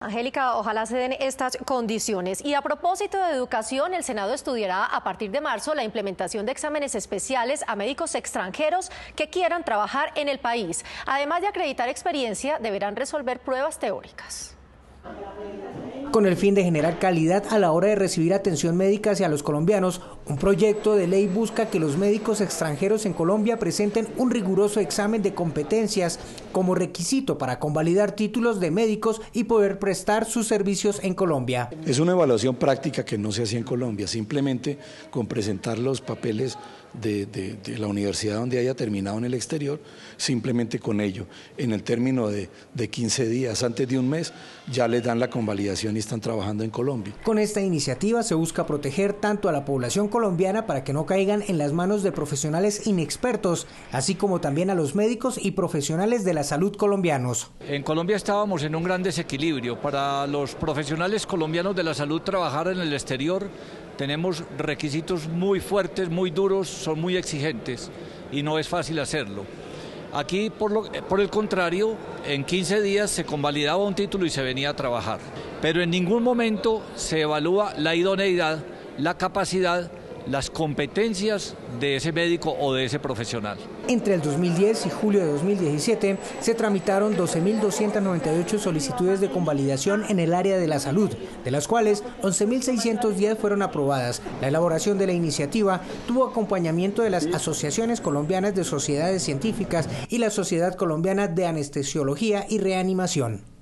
Angélica, ojalá se den estas condiciones. Y a propósito de educación, el Senado estudiará a partir de marzo la implementación de exámenes especiales a médicos extranjeros que quieran trabajar en el país. Además de acreditar experiencia, deberán resolver pruebas teóricas. Con el fin de generar calidad a la hora de recibir atención médica hacia los colombianos, un proyecto de ley busca que los médicos extranjeros en Colombia presenten un riguroso examen de competencias como requisito para convalidar títulos de médicos y poder prestar sus servicios en Colombia. Es una evaluación práctica que no se hacía en Colombia, simplemente con presentar los papeles de la universidad donde haya terminado en el exterior, simplemente con ello, en el término de 15 días, antes de un mes, ya les dan la convalidación y están trabajando en Colombia. Con esta iniciativa se busca proteger tanto a la población colombiana para que no caigan en las manos de profesionales inexpertos, así como también a los médicos y profesionales de la salud colombianos. En Colombia estábamos en un gran desequilibrio. Para los profesionales colombianos de la salud trabajar en el exterior tenemos requisitos muy fuertes, muy duros, son muy exigentes y no es fácil hacerlo. Aquí, por el contrario, en 15 días se convalidaba un título y se venía a trabajar. Pero en ningún momento se evalúa la idoneidad, la capacidad, las competencias de ese médico o de ese profesional. Entre el 2010 y julio de 2017 se tramitaron 12.298 solicitudes de convalidación en el área de la salud, de las cuales 11.610 fueron aprobadas. La elaboración de la iniciativa tuvo acompañamiento de las asociaciones colombianas de sociedades científicas y la Sociedad Colombiana de Anestesiología y Reanimación.